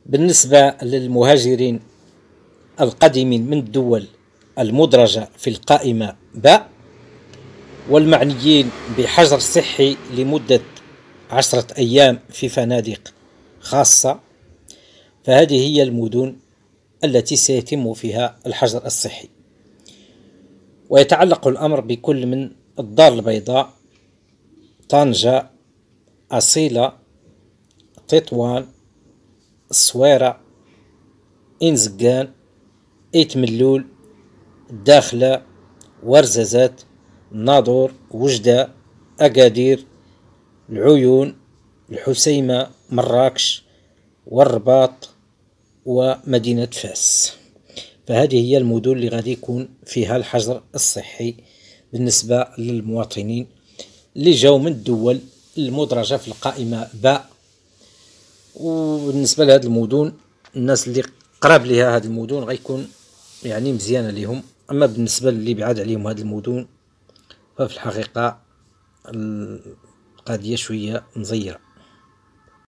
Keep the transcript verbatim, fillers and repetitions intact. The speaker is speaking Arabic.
بالنسبة للمهاجرين القادمين من الدول المدرجة في القائمة باء والمعنيين بحجر صحي لمدة عشرة أيام في فنادق خاصة، فهذه هي المدن التي سيتم فيها الحجر الصحي. ويتعلق الأمر بكل من الدار البيضاء، طنجة، أصيلة، تطوان، الصويرة، إنزقان، إيت ملول، الداخلة، ورزازات، ناظور، وجدة، أكادير، العيون، الحسيمة، مراكش، والرباط، ومدينة فاس. فهذه هي المدن اللي غادي يكون فيها الحجر الصحي بالنسبة للمواطنين اللي جاو من الدول المدرجة في القائمة باء. وبالنسبة لهذه المدن، الناس اللي قراب لها هذه المدن غيكون يعني مزيانة لهم. أما بالنسبة للي بعاد عليهم هذه المدن ففي الحقيقة القضية شوية مزيرة.